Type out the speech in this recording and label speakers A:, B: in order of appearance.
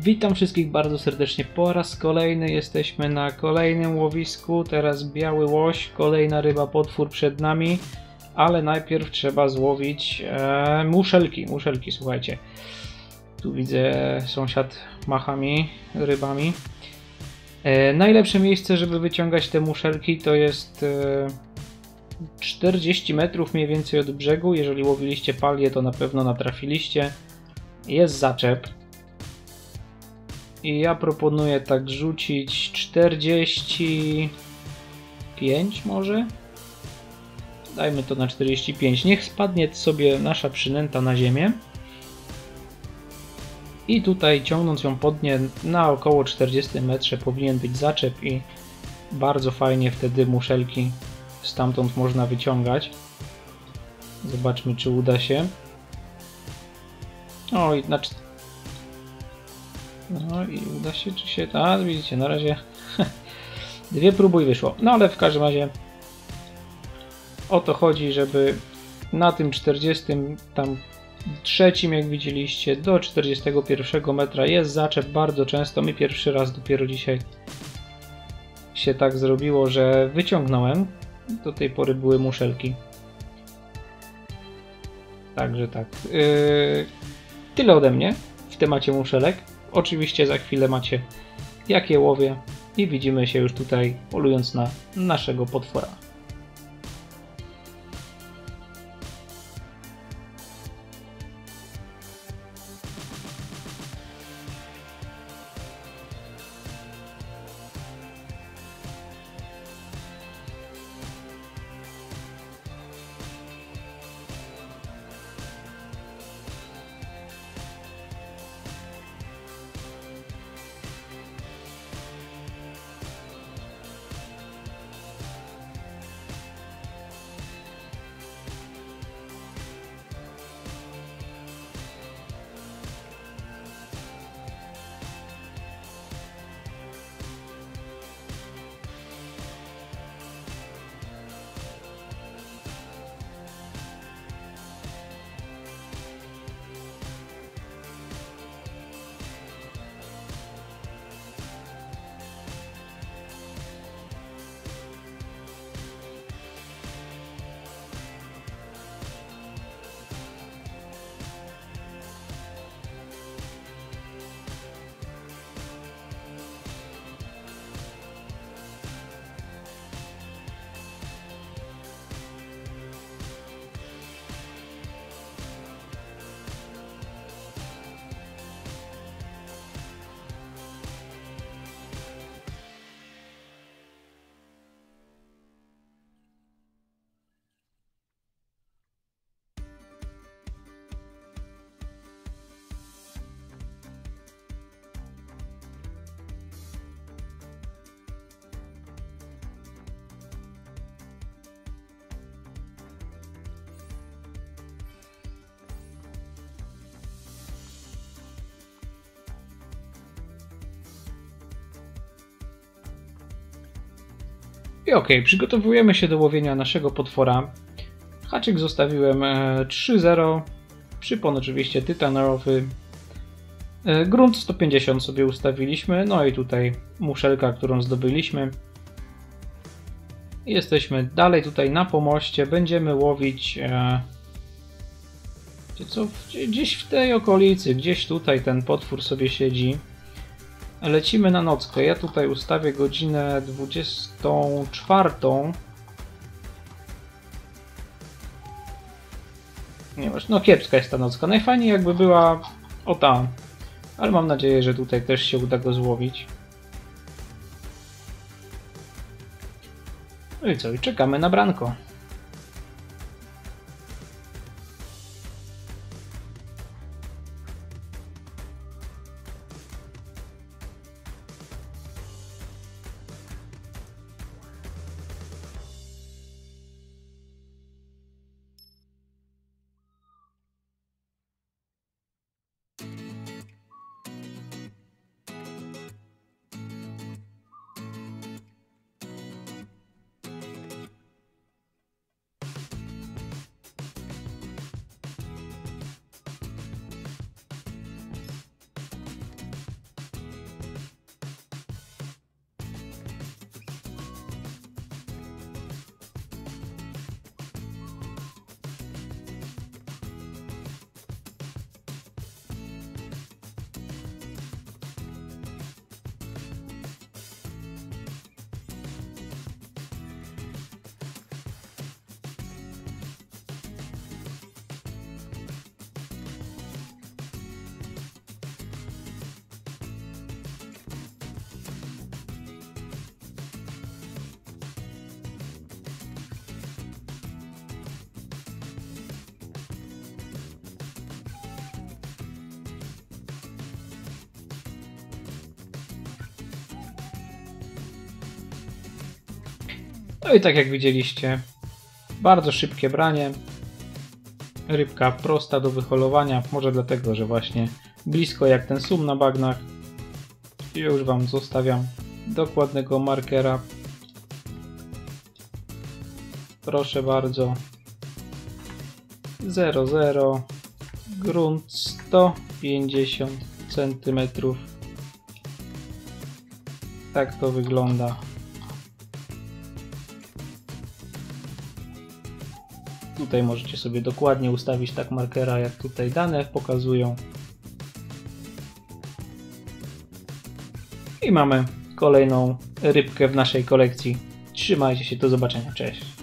A: Witam wszystkich bardzo serdecznie po raz kolejny. Jesteśmy na kolejnym łowisku. Teraz biały łoś, kolejna ryba potwór przed nami. Ale najpierw trzeba złowić muszelki, słuchajcie. Tu widzę, sąsiad macha mi rybami. Najlepsze miejsce, żeby wyciągać te muszelki, to jest 40 metrów mniej więcej od brzegu. Jeżeli łowiliście palię, to na pewno natrafiliście. Jest zaczep. I ja proponuję tak rzucić 45 może? Dajmy to na 45. Niech spadnie sobie nasza przynęta na ziemię. I tutaj ciągnąc ją po dnie na około 40 metrze powinien być zaczep i bardzo fajnie wtedy muszelki stamtąd można wyciągać. Zobaczmy, czy uda się. O, i na no i uda się, czy się... A, widzicie, na razie dwie próby i wyszło. No ale w każdym razie o to chodzi, żeby na tym 43, jak widzieliście, do 41 metra jest zaczep bardzo często. My pierwszy raz dopiero dzisiaj się tak zrobiło, że wyciągnąłem. Do tej pory były muszelki. Także tak. Tyle ode mnie w temacie muszelek. Oczywiście za chwilę macie, jak je łowię, i widzimy się już tutaj, polując na naszego potwora. I ok, przygotowujemy się do łowienia naszego potwora. Haczyk zostawiłem 3.0, przypon oczywiście tytanowy, grunt 150 sobie ustawiliśmy, no i tutaj muszelka, którą zdobyliśmy. Jesteśmy dalej tutaj na pomoście, będziemy łowić gdzieś w tej okolicy, gdzieś tutaj ten potwór sobie siedzi. Lecimy na nockę. Ja tutaj ustawię godzinę 24. Nie masz, no kiepska jest ta nocka. Najfajniej jakby była o tam. Ale mam nadzieję, że tutaj też się uda go złowić. No i co? I czekamy na branko. No i tak jak widzieliście, bardzo szybkie branie. Rybka prosta do wyholowania, może dlatego, że właśnie blisko jak ten sum na bagnach. I już Wam zostawiam dokładnego markera. Proszę bardzo. 0,0. Grunt 150 cm. Tak to wygląda. Tutaj możecie sobie dokładnie ustawić tak markera, jak tutaj dane pokazują. I mamy kolejną rybkę w naszej kolekcji. Trzymajcie się, do zobaczenia, cześć.